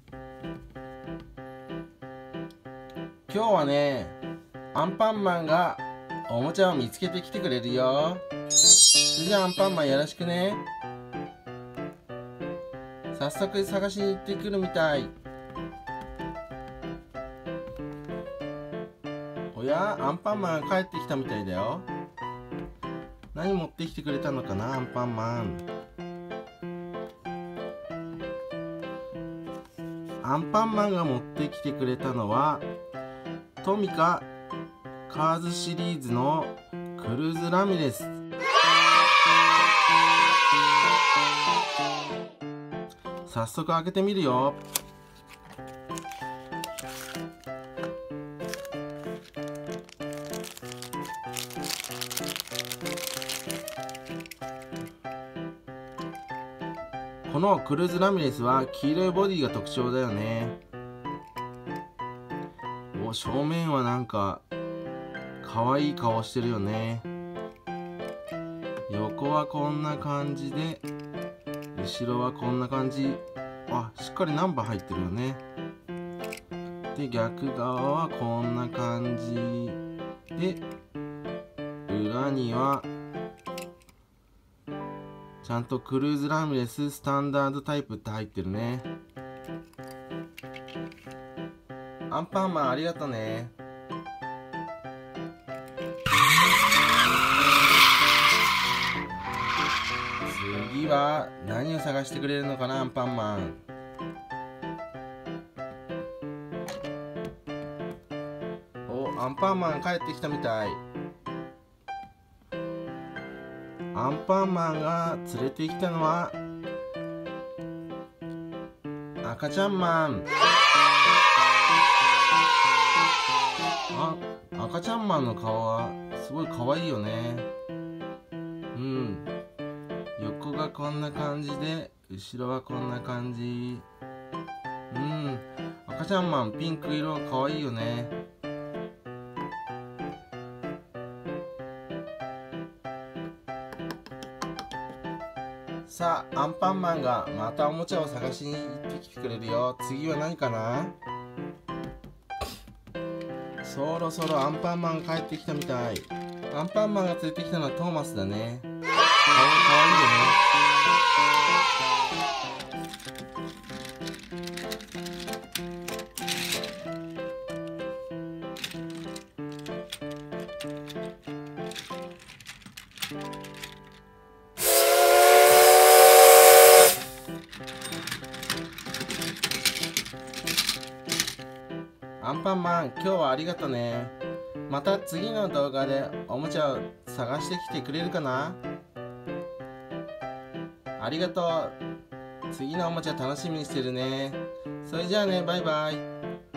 今日はね、アンパンマンがおもちゃを見つけてきてくれるよ。それじゃあアンパンマンよろしくね。早速探しに行ってくるみたい。おや、アンパンマンが帰ってきたみたいだよ。何持ってきてくれたのかな、アンパンマン。アンパンマンが持ってきてくれたのはトミカカーズシリーズのクルーズラミレス。早速開けてみるよ。このクルーズラミレスは黄色いボディが特徴だよね。正面はなんか可愛い顔してるよね。横はこんな感じで、後ろはこんな感じ。しっかりナンバー入ってるよね。で、逆側はこんな感じで、裏にはちゃんとクルーズラミレススタンダードタイプって入ってるね。アンパンマンありがとね。次は何を探してくれるのかな、アンパンマン。アンパンマン帰ってきたみたい。アンパンマンが連れてきたのは赤ちゃんマン。赤ちゃんマンの顔はすごい可愛いよね。横がこんな感じで、後ろはこんな感じ。赤ちゃんマンピンク色可愛いよね。さあ、アンパンマンがまたおもちゃを探しに行ってきてくれるよ。次は何かな？そろそろアンパンマン帰ってきたみたい。アンパンマンが連れてきたのはトーマスだね。かわいいよね。アンパンマン、今日はありがとね。また次の動画でおもちゃを探してきてくれるかな？ありがとう。次のおもちゃ楽しみにしてるね。それじゃあね、バイバイ。